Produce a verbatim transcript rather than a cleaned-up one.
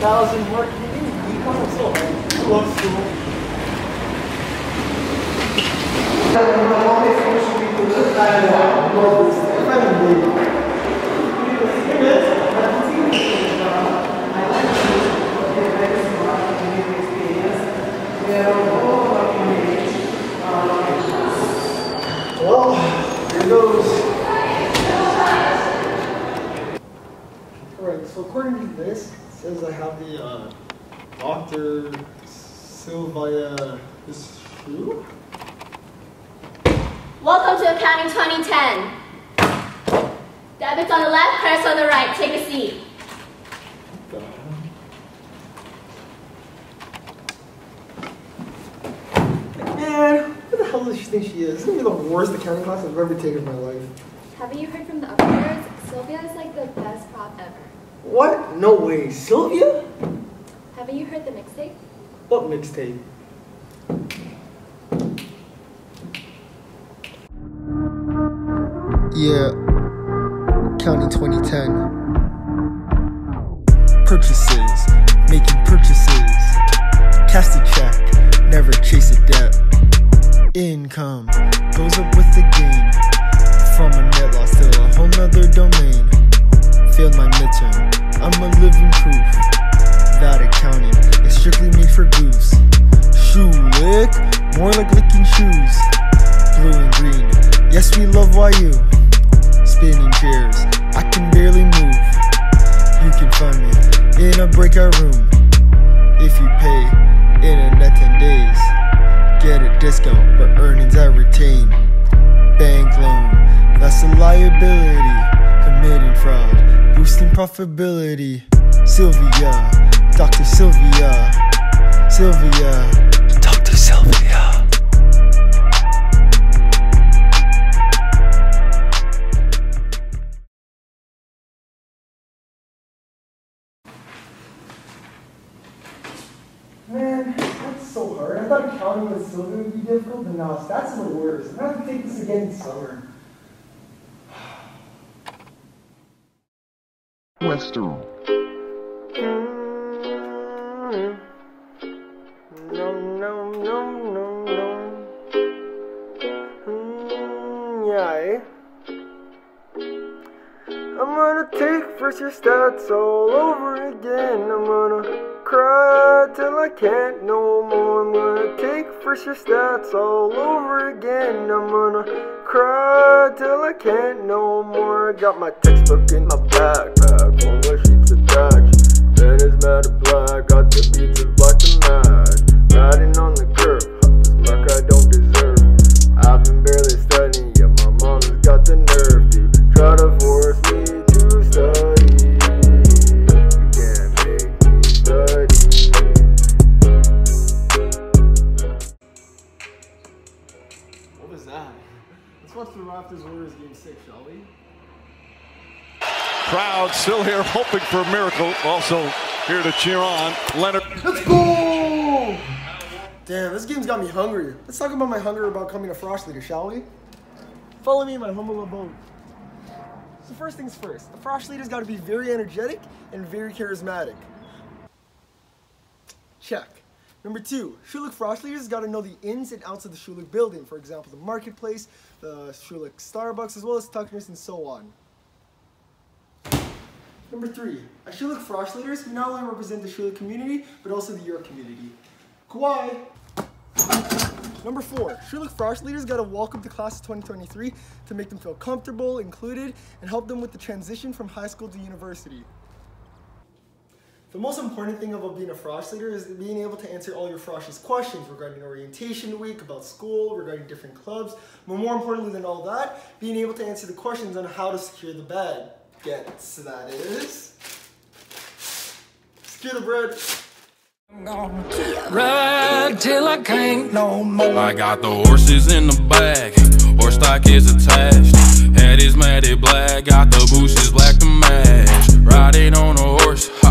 thousand more community. Econ so hard. I love school. Well, here goes. Alright, so according to this, it says I have the uh, Doctor Sylvia is true? Welcome to Accounting twenty ten. Debits on the left, credits on the right. Take a seat. Man, who the hell does she think she is? This is going to be the worst accounting class I've ever taken in my life. Haven't you heard from the upper grades? Sylvia is like the best prof ever. What? No way. Sylvia? Haven't you heard the mixtape? What mixtape? Yeah, Counting twenty ten. Purchases, making purchases. Cast a check, never chase a debt. Income goes up with the gain. From a net loss to a whole nother domain. Failed my midterm, I'm a living proof that accounting is strictly made for goofs. Shoe lick, more like licking shoes. Blue and green, yes we love Y U. Spinning chairs, I can barely move. You can find me in a breakout room. If you pay internet ten days, get a discount, but earnings I retain. Bank loan, that's a liability. Committing fraud, boosting profitability. Sylvia, Doctor Sylvia, Sylvia, Doctor Sylvia. Man, that's so hard. I thought accounting with Sylvia would be difficult, but no, that's the worst. I'm going to have to take this again in summer. Western. No, no, no, no, no. Mm, yeah. I'm gonna take first your stats all over again. I'm gonna cry till I can't no more. I'm gonna take first your stats all over again. I'm gonna cry till I can't no more. I got my textbook in my backpack, one more sheets attached. Pen is matte black, got the beats of black to match. Riding on the curb, this mark I don't deserve. I've been barely studying, yeah, my mom's got the nerve to try to force me to study. You can't make me study. What was that? Let's watch the Raptors Warriors game six, shall we? Crowd still here hoping for a miracle. Also here to cheer on Leonard. Let's go! Damn, this game's got me hungry. Let's talk about my hunger about becoming a frosh leader, shall we? Follow me in my humble abode. So first things first, a frosh leader's got to be very energetic and very charismatic. Check. Number two, Schulich frosh leaders got to know the ins and outs of the Schulich building. For example, the marketplace, the Schulich Starbucks, as well as Tuckner's and so on. Number three, as Schulich frosh leaders, we not only represent the Schulich community, but also the York community. Kawhi. Number four, Schulich frosh leaders got to welcome the class of twenty twenty-three to make them feel comfortable, included, and help them with the transition from high school to university. The most important thing about being a frosh leader is being able to answer all your frosh's questions regarding orientation week, about school, regarding different clubs, but more importantly than all that, being able to answer the questions on how to secure the bag. Gets, that is. Secure the bread. Ride till I can't no more. I got the horses in the bag, horse stock is attached. Head is matted black, got the bushes black to match. Riding on a horse.